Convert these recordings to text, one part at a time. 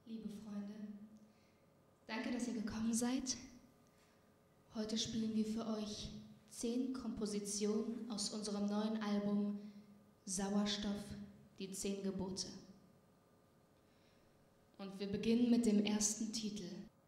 Liebe Freunde, danke, dass ihr gekommen seid. Heute spielen wir für euch 10 Kompositionen aus unserem neuen Album Sauerstoff, die 10 Gebote. Und wir beginnen mit dem ersten Titel.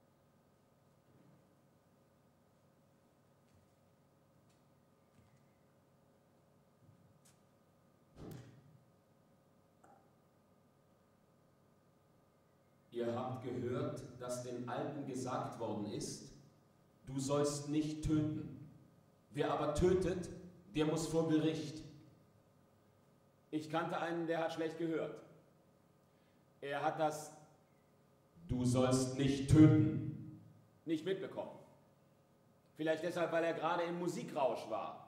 Ihr habt gehört, dass den Alten gesagt worden ist, du sollst nicht töten. Wer aber tötet, der muss vor Gericht. Ich kannte einen, der hat schlecht gehört. Er hat das Du sollst nicht töten nicht mitbekommen. Vielleicht deshalb, weil er gerade im Musikrausch war.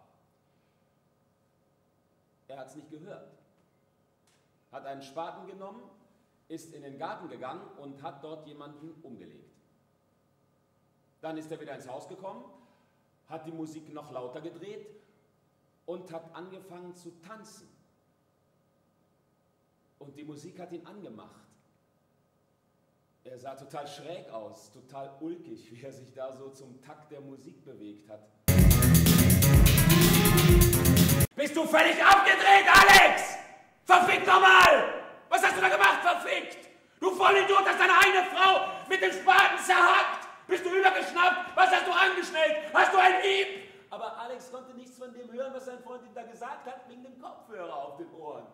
Er hat es nicht gehört. Hat einen Spaten genommen, ist in den Garten gegangen und hat dort jemanden umgelegt. Dann ist er wieder ins Haus gekommen, hat die Musik noch lauter gedreht und hat angefangen zu tanzen. Und die Musik hat ihn angemacht. Er sah total schräg aus, total ulkig, wie er sich da so zum Takt der Musik bewegt hat. Bist du völlig abgedreht, Alex? Verfickt nochmal! Was hast du da gemacht, verfickt? Du Vollidiot, hast deine eigene Frau mit dem Spaten zerhackt! Bist du übergeschnappt? Was hast du angeschnellt? Hast du ein Hieb? Aber Alex konnte nichts von dem hören, was sein Freund ihm da gesagt hat, wegen dem Kopfhörer auf den Ohren.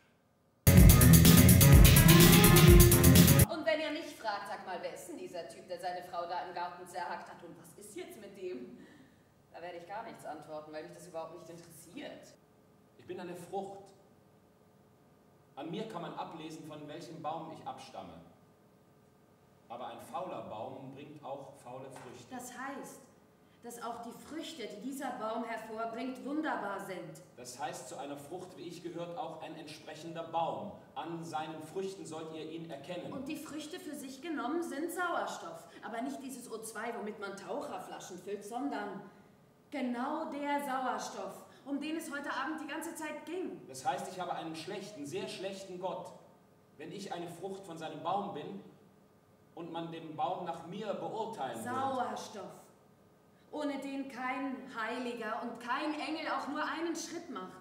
Und wenn ihr mich fragt, sag mal, wer ist denn dieser Typ, der seine Frau da im Garten zerhackt hat und was ist jetzt mit dem? Da werde ich gar nichts antworten, weil mich das überhaupt nicht interessiert. Ich bin eine Frucht. An mir kann man ablesen, von welchem Baum ich abstamme. Aber ein fauler Baum bringt auch faule Früchte. Das heißt, dass auch die Früchte, die dieser Baum hervorbringt, wunderbar sind. Das heißt, zu einer Frucht wie ich gehört auch ein entsprechender Baum. An seinen Früchten sollt ihr ihn erkennen. Und die Früchte für sich genommen sind Sauerstoff. Aber nicht dieses O2, womit man Taucherflaschen füllt, sondern genau der Sauerstoff, um den es heute Abend die ganze Zeit ging. Das heißt, ich habe einen schlechten, sehr schlechten Gott. Wenn ich eine Frucht von seinem Baum bin und man den Baum nach mir beurteilen will. Sauerstoff, ohne den kein Heiliger und kein Engel auch nur einen Schritt macht.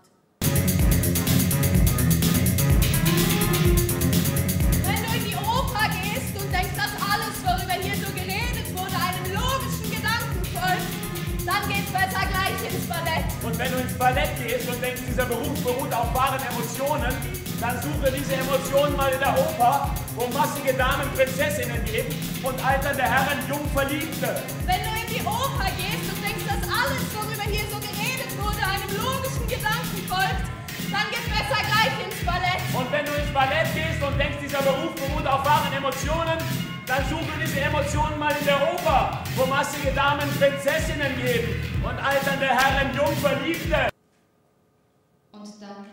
Wenn du in die Oper gehst und denkst, dass alles, worüber hier so geredet wurde, einem logischen Gedanken folgt, dann geht's besser gleich ins Ballett. Und wenn du ins Ballett gehst und denkst, dieser Beruf beruht auf wahren Emotionen, dann suche diese Emotionen mal in der Oper, wo massige Damen Prinzessinnen geben und alternde Herren Jungverliebte. Wenn du in die Oper gehst und denkst, dass alles, worüber hier so geredet wurde, einem logischen Gedanken folgt, dann geht's besser gleich ins Ballett. Und wenn du ins Ballett gehst und denkst, dieser Beruf beruht auf wahren Emotionen, dann suche diese Emotionen mal in der Oper, wo massige Damen Prinzessinnen geben und alternde Herren Jungverliebte. Und dann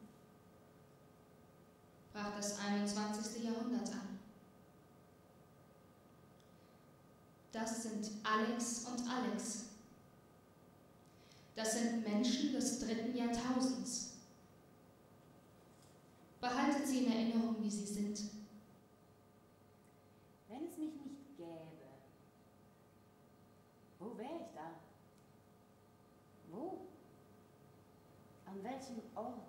brach das 21. Jahrhundert an. Das sind Alex und Alex. Das sind Menschen des 3. Jahrtausends. Behaltet sie in Erinnerung, wie sie sind. Wenn es mich nicht gäbe, wo wäre ich da? Wo? An welchem Ort?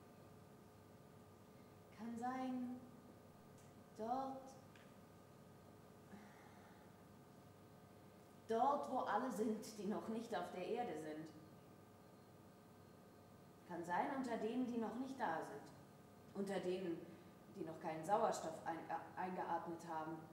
Kann sein, dort, wo alle sind, die noch nicht auf der Erde sind. Kann sein unter denen, die noch nicht da sind. Unter denen, die noch keinen Sauerstoff eingeatmet haben.